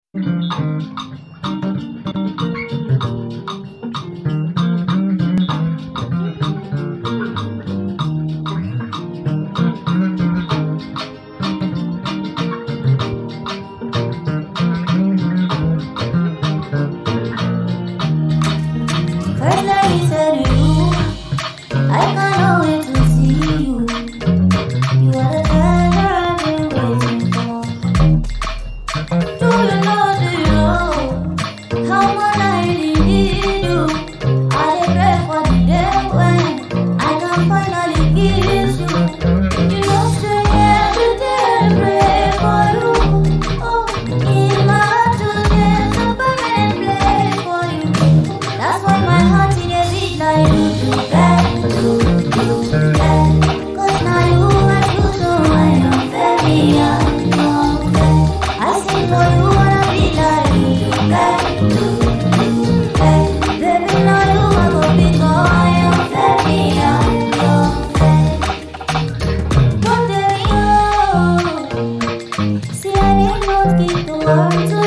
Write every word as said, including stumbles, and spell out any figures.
First let me tell you, I can't wait to see you. You are the treasure I've been waiting for. Do you know, do you know how much I really need you? I dey pray for the day when I can finally kiss you. You know, say every day I pray for you. Oh, in my heart today, so permanent place for you. That's why my heart in a beat like you do that, do, do that. Cause now you are you, so I am very unfair. I sing for you, wanna be like you do that, do, do that. Baby, now you are gonna be gone, I am very unfair. Don't tell me no. See, I need not keep the world.